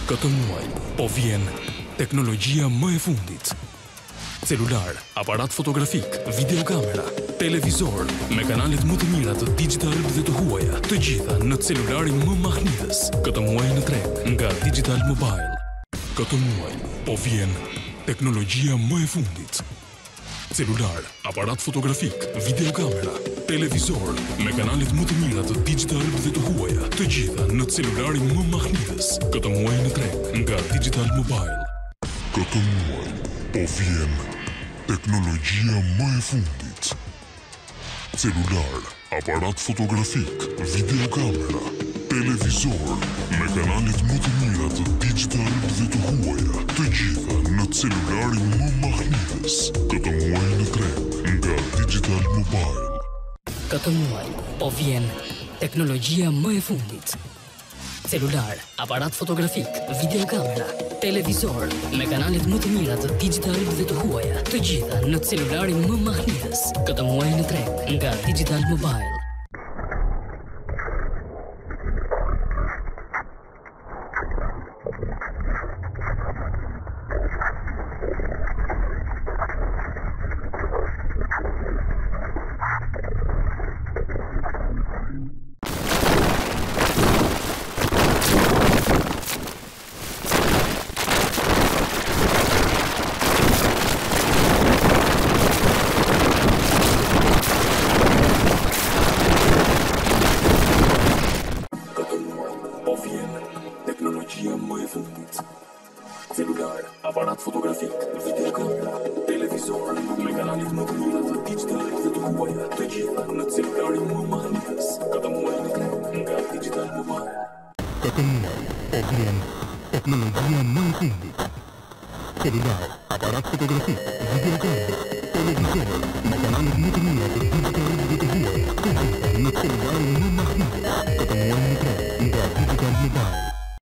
Këtë muaj, po vjen teknologjia më e fundit. Celular, aparat fotografik, videokamera, televizor, me kanalet më të mira të Digitalb dhe të huaja, të gjitha në celularin më mahnitës. Këtë muaj në treg nga Digitalb Mobile. Këtë muaj, po vjen teknologjia më e fundit. Celular, aparat fotografik, videokamera, televizor, me kanalet më të mira të Digitalb dhe të huaja, të gjitha në celularin më mahnitës. Këtë muaj në treg nga Digitalb Mobile. Këtë muaj, po vjen teknologjia më e fundit. Celular, aparat fotografik, videokamera, televizor, me kanalet më të mira të Digitalb dhe të huaja, të gjitha në celularin më mahnitës. Këtë muaj në treg nga Digitalb Mobile. Këtë muaj, po vjen teknologjia më e fundit. Celular, aparat fotografik, videokamera, televizor, me kanalet më të mira të Digitalb dhe të huaja, të gjitha në celularin më mahnitës. Këtë muaj në treg nga Digitalb Mobile. Teknologjia më e fundit. Celular, aparat fotografik, videokamera, televizor, me kanalet më të mira të Digitalb dhe të huaja, të gjitha në celularin më mahnitës. Këtë muaj në treg nga Digitalb Mobile. Këtë muaj, po vjen teknologjia më e fundit. Celular, aparat fotografik, videokamera, televizor, me kanalet më të mira të Digitalb dhe të huaja, të gjitha në celularin më mahnitës. Këtë muaj në treg